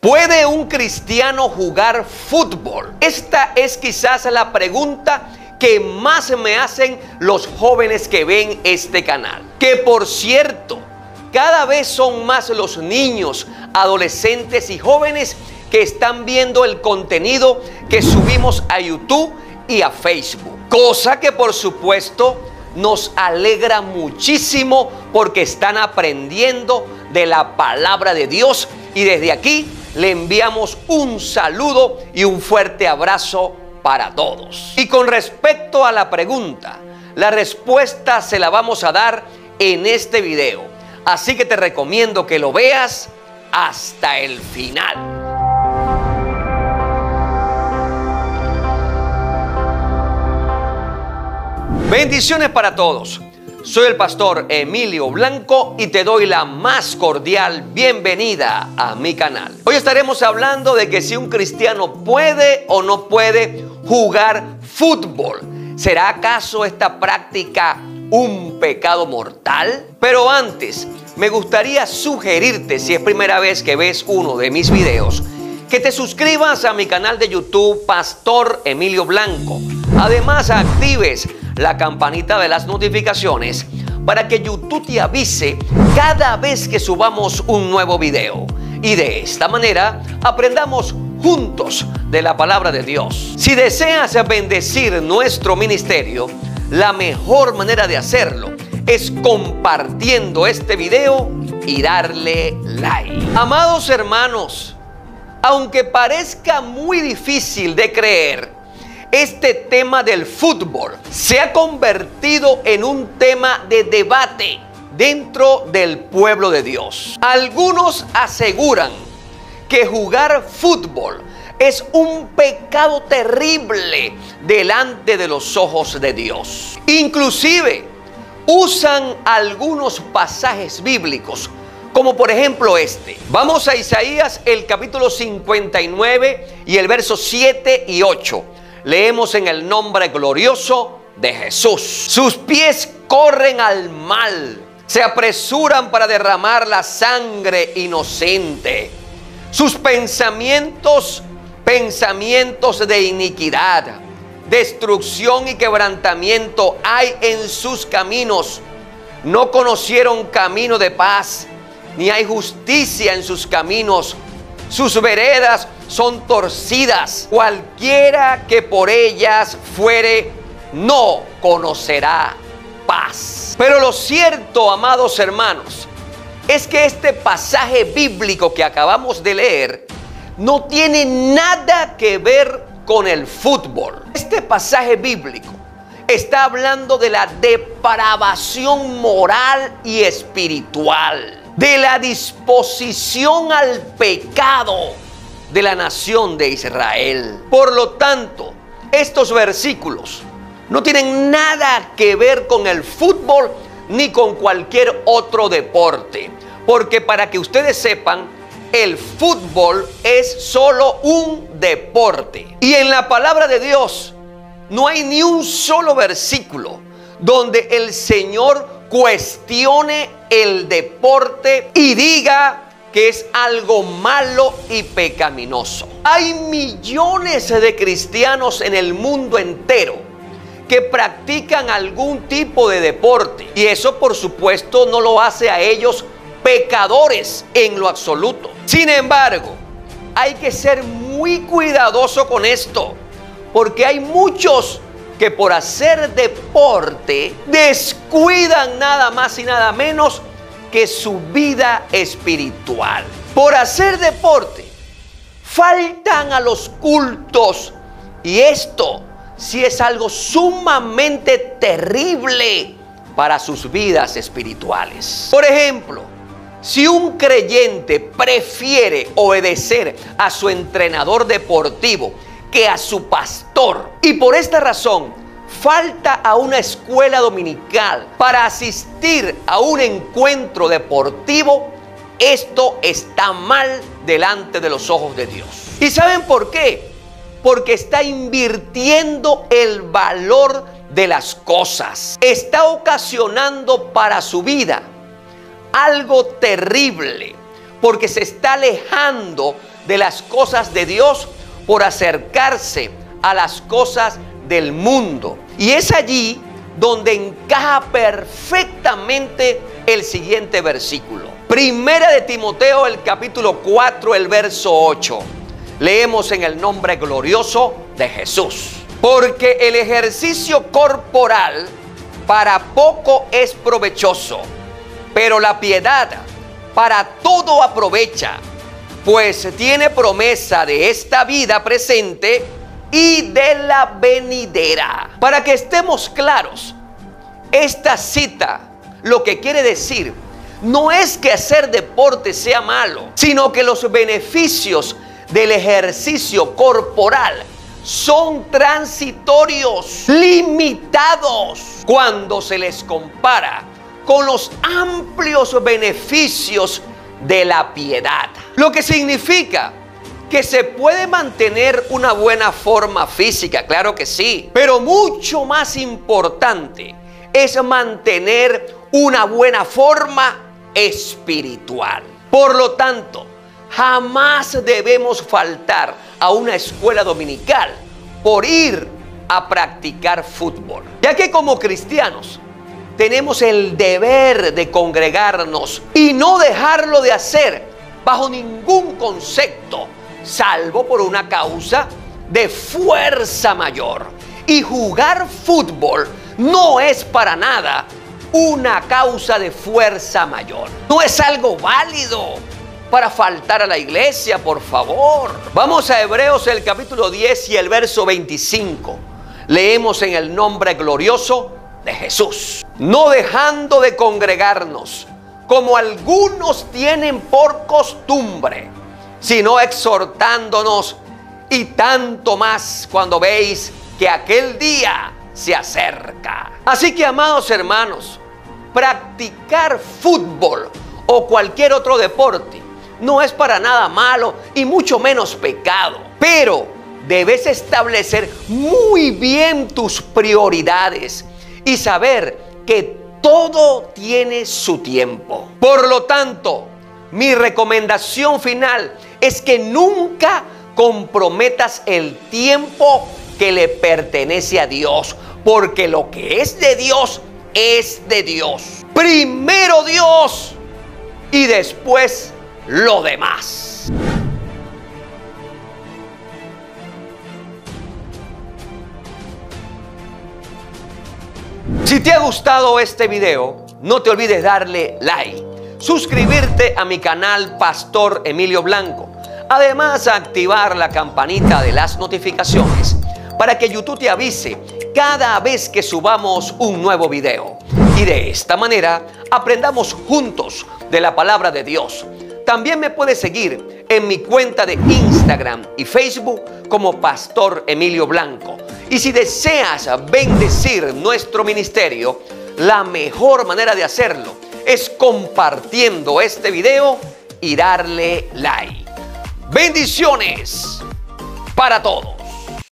¿Puede un cristiano jugar fútbol? Esta es quizás la pregunta que más me hacen los jóvenes que ven este canal. Que por cierto, cada vez son más los niños, adolescentes y jóvenes que están viendo el contenido que subimos a YouTube y a Facebook. Cosa que por supuesto nos alegra muchísimo porque están aprendiendo de la palabra de Dios, y desde aquí le enviamos un saludo y un fuerte abrazo para todos. Y con respecto a la pregunta, la respuesta se la vamos a dar en este video. Así que te recomiendo que lo veas hasta el final. Bendiciones para todos. Soy el pastor Emilio Blanco y te doy la más cordial bienvenida a mi canal. Hoy estaremos hablando de que si un cristiano puede o no puede jugar fútbol. ¿Será acaso esta práctica un pecado mortal? Pero antes, me gustaría sugerirte, si es primera vez que ves uno de mis videos, que te suscribas a mi canal de YouTube Pastor Emilio Blanco. Además, actives la campanita de las notificaciones para que YouTube te avise cada vez que subamos un nuevo video. Y de esta manera aprendamos juntos de la palabra de Dios. Si deseas bendecir nuestro ministerio, la mejor manera de hacerlo es compartiendo este video y darle like. Amados hermanos, aunque parezca muy difícil de creer, este tema del fútbol se ha convertido en un tema de debate dentro del pueblo de Dios. Algunos aseguran que jugar fútbol es un pecado terrible delante de los ojos de Dios. Inclusive usan algunos pasajes bíblicos, como por ejemplo este. Vamos a Isaías, el capítulo 59 y el verso 7 y 8. Leemos en el nombre glorioso de Jesús. Sus pies corren al mal, se apresuran para derramar la sangre inocente. Sus pensamientos de iniquidad, destrucción y quebrantamiento hay en sus caminos. No conocieron camino de paz, ni hay justicia en sus caminos. Sus veredas son torcidas. Cualquiera que por ellas fuere, no conocerá paz. Pero lo cierto, amados hermanos, es que este pasaje bíblico que acabamos de leer no tiene nada que ver con el fútbol. Este pasaje bíblico está hablando de la depravación moral y espiritual, de la disposición al pecado de la nación de Israel. Por lo tanto, estos versículos no tienen nada que ver con el fútbol ni con cualquier otro deporte, porque para que ustedes sepan, el fútbol es solo un deporte. Y en la palabra de Dios no hay ni un solo versículo donde el Señor cuestione el deporte y diga que es algo malo y pecaminoso. Hay millones de cristianos en el mundo entero que practican algún tipo de deporte, y eso por supuesto no lo hace a ellos pecadores en lo absoluto. Sin embargo, hay que ser muy cuidadoso con esto, porque hay muchos que por hacer deporte descuidan nada más y nada menos que su vida espiritual. Por hacer deporte faltan a los cultos, y esto sí es algo sumamente terrible para sus vidas espirituales. Por ejemplo, si un creyente prefiere obedecer a su entrenador deportivo que a su pastor, y por esta razón falta a una escuela dominical para asistir a un encuentro deportivo, esto está mal delante de los ojos de Dios. ¿Y saben por qué? Porque está invirtiendo el valor de las cosas. Está ocasionando para su vida algo terrible, porque se está alejando de las cosas de Dios por acercarse a las cosas del mundo. Y es allí donde encaja perfectamente el siguiente versículo. Primera de Timoteo, el capítulo 4, el verso 8. Leemos en el nombre glorioso de Jesús. Porque el ejercicio corporal para poco es provechoso, pero la piedad para todo aprovecha, pues tiene promesa de esta vida presente y de la venidera. Para que estemos claros, esta cita lo que quiere decir no es que hacer deporte sea malo, sino que los beneficios del ejercicio corporal son transitorios, limitados, cuando se les compara con los amplios beneficios de la piedad. Lo que significa que se puede mantener una buena forma física, claro que sí, pero mucho más importante es mantener una buena forma espiritual. Por lo tanto, jamás debemos faltar a una escuela dominical por ir a practicar fútbol, ya que como cristianos tenemos el deber de congregarnos y no dejarlo de hacer bajo ningún concepto, salvo por una causa de fuerza mayor. Y jugar fútbol no es para nada una causa de fuerza mayor. No es algo válido para faltar a la iglesia, por favor. Vamos a Hebreos, el capítulo 10 y el verso 25. Leemos en el nombre glorioso de Jesús. No dejando de congregarnos, como algunos tienen por costumbre, sino exhortándonos, y tanto más cuando veis que aquel día se acerca. Así que, amados hermanos, practicar fútbol o cualquier otro deporte no es para nada malo y mucho menos pecado, pero debes establecer muy bien tus prioridades y saber que todo tiene su tiempo. Por lo tanto, mi recomendación final es que nunca comprometas el tiempo que le pertenece a Dios, porque lo que es de Dios es de Dios. Primero Dios y después lo demás. Si te ha gustado este video, no te olvides darle like, suscribirte a mi canal Pastor Emilio Blanco, además activar la campanita de las notificaciones para que YouTube te avise cada vez que subamos un nuevo video. Y de esta manera aprendamos juntos de la palabra de Dios. También me puedes seguir en mi cuenta de Instagram y Facebook como Pastor Emilio Blanco. Y si deseas bendecir nuestro ministerio, la mejor manera de hacerlo es compartiendo este video y darle like. Bendiciones para todos.